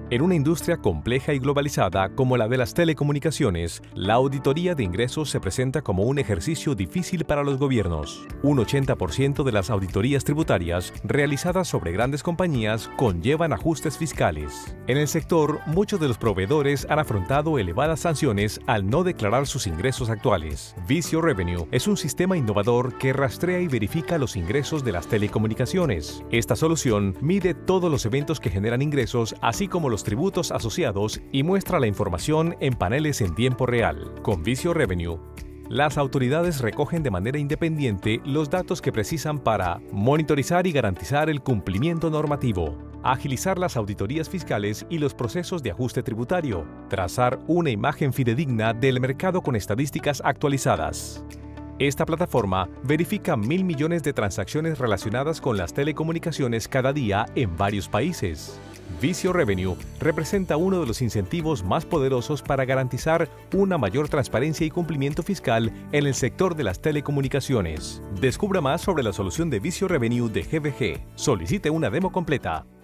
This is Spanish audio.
En una industria compleja y globalizada como la de las telecomunicaciones, la auditoría de ingresos se presenta como un ejercicio difícil para los gobiernos. Un 80% de las auditorías tributarias realizadas sobre grandes compañías conllevan ajustes fiscales. En el sector, muchos de los proveedores han afrontado elevadas sanciones al no declarar sus ingresos actuales. Visio Revenue es un sistema innovador que rastrea y verifica los ingresos de las telecomunicaciones. Esta solución mide todos los eventos que generan ingresos, así como los tributos asociados, y muestra la información en paneles en tiempo real. Con Visio Revenue, las autoridades recogen de manera independiente los datos que precisan para monitorizar y garantizar el cumplimiento normativo, agilizar las auditorías fiscales y los procesos de ajuste tributario, trazar una imagen fidedigna del mercado con estadísticas actualizadas. Esta plataforma verifica 1.000 millones de transacciones relacionadas con las telecomunicaciones cada día en varios países. Visio Revenue representa uno de los incentivos más poderosos para garantizar una mayor transparencia y cumplimiento fiscal en el sector de las telecomunicaciones. Descubra más sobre la solución de Visio Revenue de GVG. Solicite una demo completa.